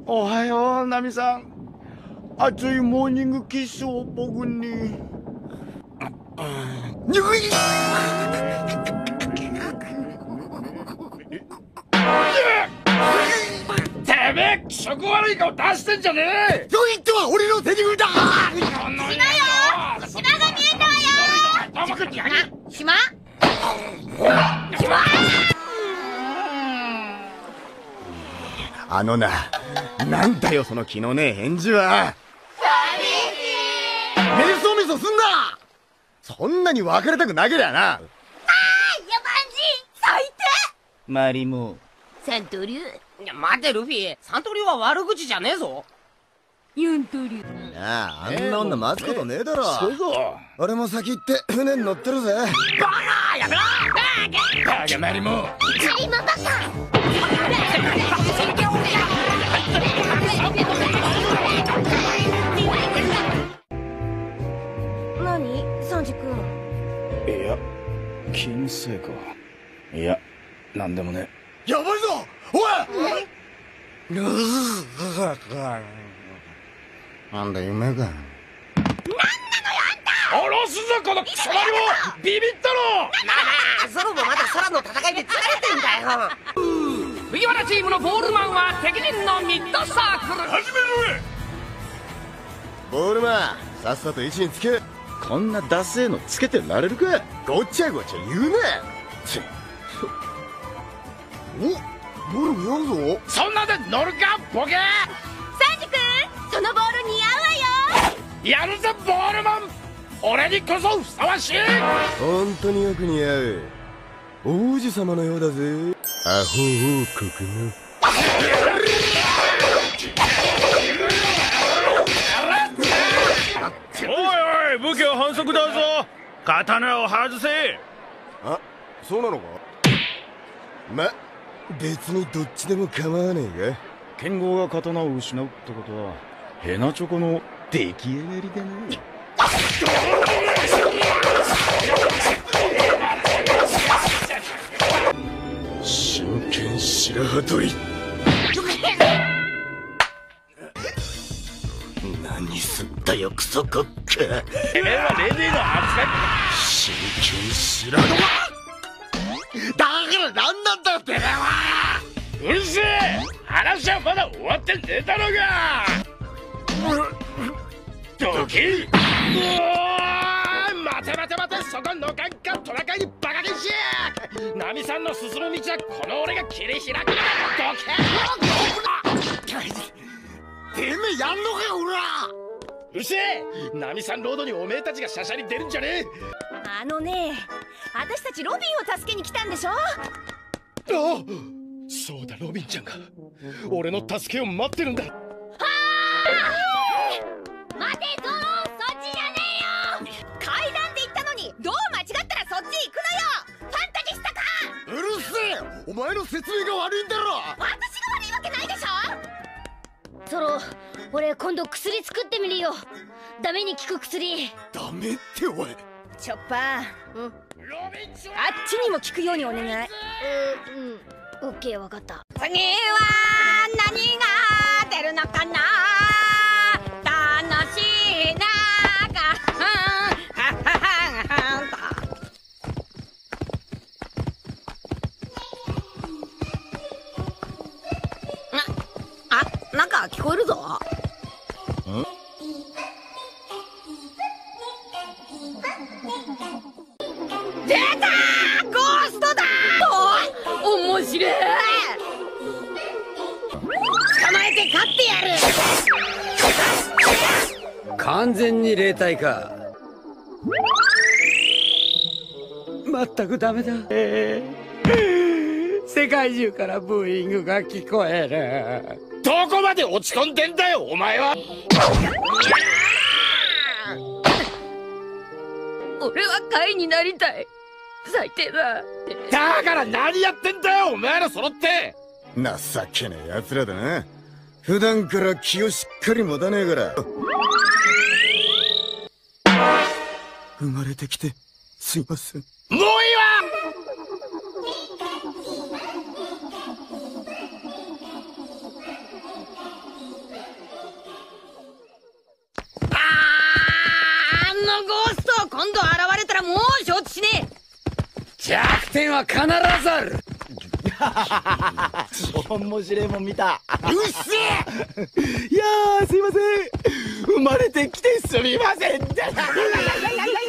おはよう、ナミさん。熱いモーニングキッスを僕に。てめえ、気色悪い顔出してんじゃねえ。 ロイットは俺のセリフだ。 島よ、島が見えたわよ。島なんだよその気のねえ返事は。メソメソすんな。そんなに別れたくなけりゃな。 ヤバンジ最低。 マリモ三刀流。 いや待てルフィ、サントリーは悪口じゃねえぞ。 四刀流。 なあ、あんな女待つことねえだろ。 そうぞ。 俺も先行って船に乗ってるぜ。 バカやめろ。 バカマリモ。 カリマバカ。何サンジ君。 いや、気のせいか。いや、なんでもね。 やばいぞおい。なんだ夢か。 下ろすぞこのクソマリモ。ビビったろ。 ゾロもまだ空の戦いで疲れてんだよ。 麦わらチームのボールマンは敵陣のミッドサークル。 始めろ。 ボールマン、さっさと位置につけ。 こんなダセーのつけてられるか。 ごちゃごちゃ言うな。お、ボール見合うぞ。 そんなで乗るかボケ。 サンジ君、そのボール似合うわよ。 やるぜボールマン。俺にこそふさわしい。 本当によく似合う。王子様のようだぜ。アホ王国の。 おいおい、武器は反則だぞ。刀を外せ。 あ、そうなのか。ま、別にどっちでも構わねえが。 剣豪が刀を失うってことはヘナチョコの出来上がりだね。 真剣白羽鳥。何すんだよクソコッカ。 てめえはレディーの扱い。 真剣白羽だから何なんだよてめえは。 うるせえ。話はまだ終わってねえだろうが。どけ。待て待て待て、そこのかんかトナカイにバカげしや。ナミさんの進む道はこの俺が切り開く。どけ。 てめえやんのかよおら。 うるせえ。ナミさんロードにおめえたちがシャシャに出るんじゃねえ。 私たちロビンを助けに来たんでしょ。 そうだ、ロビンちゃんが俺の助けを待ってるんだ。 待てゾロ、そっちじゃねえよ。階段で行ったのにどう間違ったらそっち行くのよ。ファンタジスタか。 うるせえ。お前の説明が悪いんだろ。 私が悪いわけないでしょ。ゾロ、俺今度薬作ってみるよ。ダメに効く薬。 ダメっておい。 チョッパー、 ロビンちゃん、 あっちにも効くようにお願い。オッケー、わかった。次は何が出るのかな。楽しいななんか聞こえるぞ。出たー、ゴーストだー。面白い。捕まえて勝ってやる。 完全に霊体か。まったくダメだ。世界中からブーイングが聞こえる。 どこまで落ち込んでんだよお前は。 俺は貝になりたい。最低だ。 だから何やってんだよお前ら揃って。 情けねえ奴らだな。普段から気をしっかり持たねえから。生まれてきてすいません。 もういいわ。 今度現れたらもう承知しねえ。 弱点は必ずある。 面白いもん見た。うっせえ。いやー、すいません。生まれてきてすみません。